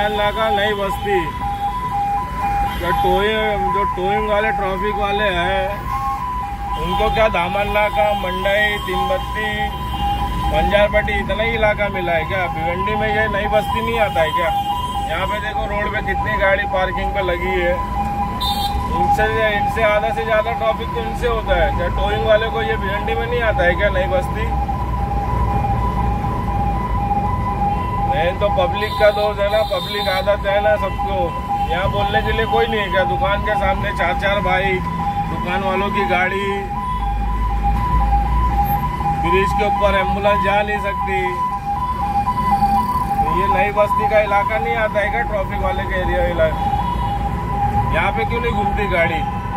धामनला का नई बस्ती, जो टोइंग वाले ट्रैफिक वाले हैं उनको क्या धामनला का, मंडई, तीनबत्ती, बंजारपट्टी इतना ही इलाका मिला है क्या? भिवंडी में ये नई बस्ती नहीं आता है क्या? यहाँ पे देखो रोड पे कितनी गाड़ी पार्किंग पे लगी है। इनसे आधा से ज्यादा ट्रैफिक तो इनसे होता है क्या? टोइंग वाले को ये भिवंडी में नहीं आता है क्या नई बस्ती? नहीं तो पब्लिक का दोष है ना, पब्लिक आदत है ना सबको। यहाँ बोलने के लिए कोई नहीं है क्या? दुकान के सामने 4-4 भाई, दुकान वालों की गाड़ी, ब्रिज के ऊपर एम्बुलेंस जा नहीं सकती। तो ये नई बस्ती का इलाका नहीं आता है क्या ट्रैफिक वाले के एरिया? यहाँ पे क्यों नहीं घूमती गाड़ी?